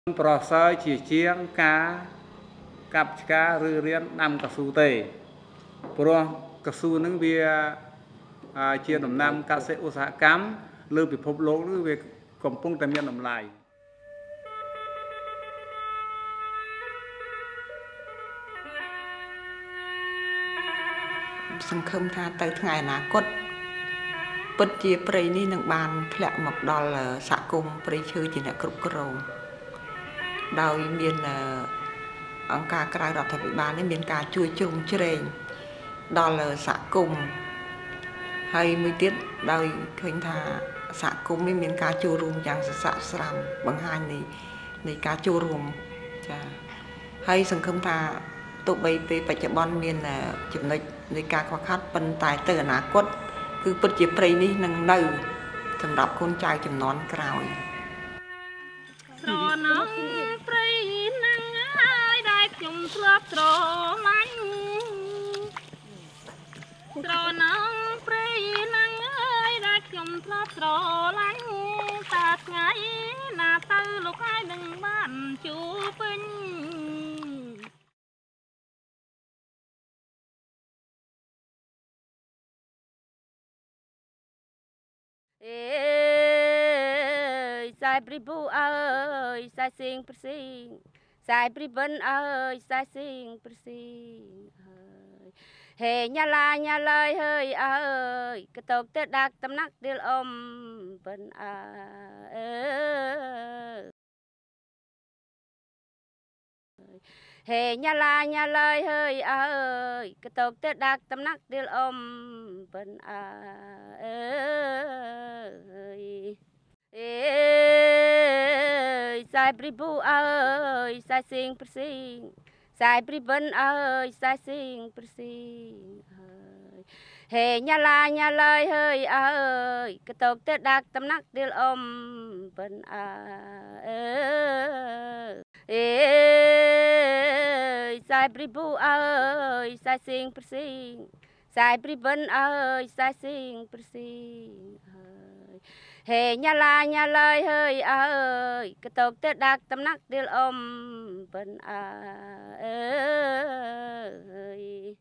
ប្រសើរជាជាងការកាប់ឆ្ការឬរៀនដាំកស៊ូទេព្រោះកស៊ូនឹងវាជាដំណាំកសិឧស្សាហកម្មលើពិភពលោកនេះវាកំពុងតែមានតម្លៃសង្ឃឹមថាទៅថ្ងៃអនាគតពិតជាព្រៃនេះនឹងបានធ្លាក់មកដល់សហគមន៍ព្រៃឈើជាអ្នកគ្រប់គ្រងដោយមានអង្គការក្រៅរដ្ឋាភិបាលនេះមានការជួយជ្រោមជ្រែងដល់សហគមន៍ហើយមួយទៀតដោយឃើញថាសហគមន៍នេះមានការចូលរួមយ៉ាងសស្រាក់ស្រាំបង្ហាញនៃការចូលរួមចា៎ហើយសង្ឃឹមថាទោះបីពេលបច្ចុប្បន្នមានចំណុចនៃការខ្វះខាតប៉ុន្តែទៅអនាគតគឺពិតជាព្រៃនេះនឹងនៅសម្រាប់កូនចៅជំនាន់ក្រោយស្រណងព្រៃនឹងហើយដែលខ្ញុំធ្លាប់ស្រឡាញ់ស្រណងព្រៃនឹងហើយដែលខ្ញុំធ្លាប់ស្រឡាញ់តាថ្ងៃណាទៅលោកហើយនឹងបានជួបវិញSai pribu ơi sai sing persing sai priben ơi sai sing persing he nhà lai hơi ơi cái tộc tết đặc tâm nắc điêu bên he nhà lai hơi ơi cái tộc tết đặc tâm nắc điêu bên sai pribu ơi sai sing persing sai priben ơi sai sing persing he nhà lai hơi ơi cái tộc tết đặc tâm nắc điêu bên sai pribu ơi sai sing persing sai priben ơi sai sing persing he nhà lai hơi ơi cái tộc tết đặc tâm nắc điêu bên